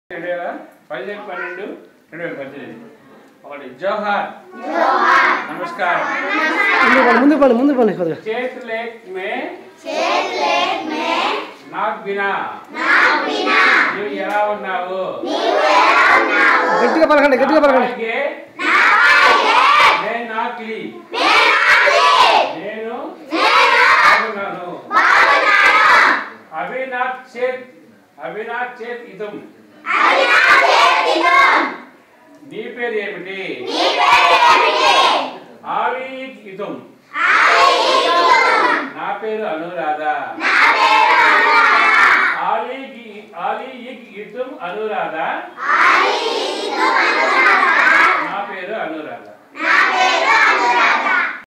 जोहार नमस्कार ముందు పని కొద్దిగా चेत लेक में नाक बिना నీవు ఎలా ఉన్నావు గట్టిగా పలకండి నేను నాక్లి నేను బాగున్నాను అవినాథ్ చేత్ ఇదం నీ పేరు ఏమిటి ఆలీక్ ఇదం నా పేరు అనురాధ ఆలీక్ ఇదం అనురాధ